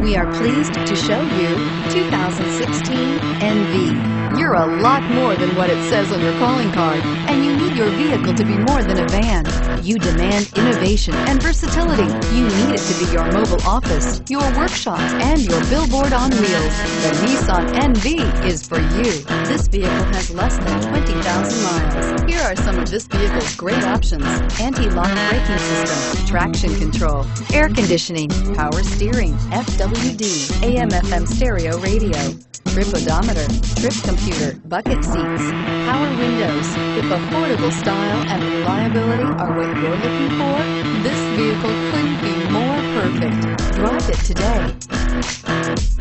We are pleased to show you 2016 NV. You're a lot more than what it says on your calling card, and you need your vehicle to be more than a van. You demand innovation and versatility. You need it to be your mobile office, your workshop, and your billboard on wheels. The Nissan NV is for you. This vehicle has less than 20,000 miles. Here are some of this vehicle's great options: anti-lock braking system, traction control, air conditioning, power steering, FWD, AM/FM stereo radio, trip odometer, trip computer, bucket seats, power windows. If affordable style and reliability are what you're looking for, this vehicle couldn't be more perfect. Drive it today.